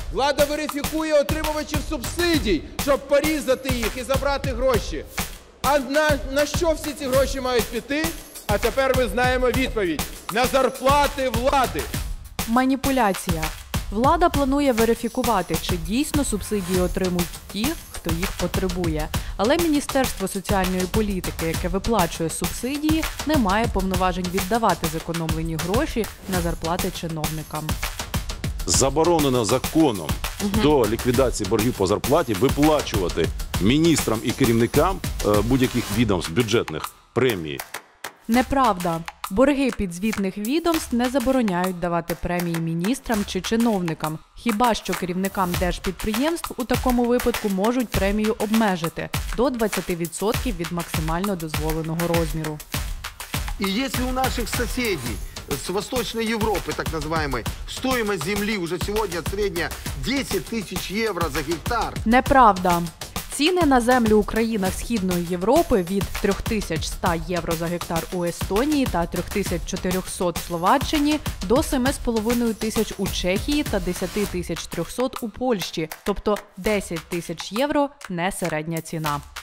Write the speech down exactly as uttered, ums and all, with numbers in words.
Влада верифікує отримувачів субсидій, щоб порізати їх і забрати гроші. А на, на що всі ці гроші мають піти? А тепер ми знаємо відповідь. На зарплати влади. Маніпуляція. Влада планує верифікувати, чи дійсно субсидії отримують ті, хто їх потребує. Але Міністерство соціальної політики, яке виплачує субсидії, не має повноважень віддавати зекономлені гроші на зарплати чиновникам. Заборонено законом угу. до ліквідації боргів по зарплаті виплачувати міністрам і керівникам будь-яких відомств бюджетних премії. Неправда. Борги підзвітних відомств не забороняють давати премії міністрам чи чиновникам. Хіба що керівникам держпідприємств у такому випадку можуть премію обмежити до двадцяти відсотків від максимально дозволеного розміру. І якщо у наших сусідів с Восточной Европы, так называемой, стоимость земли уже сегодня средняя десять тысяч евро за гектар. Неправда. Ціни на землю у країнах Східної Європи від три тисячі сто євро за гектар у Естонії та три тисячі чотириста в Словаччині до семи з половиною тисяч у Чехії та десять тисяч триста у Польщі, тобто десять тисяч євро – не середня ціна.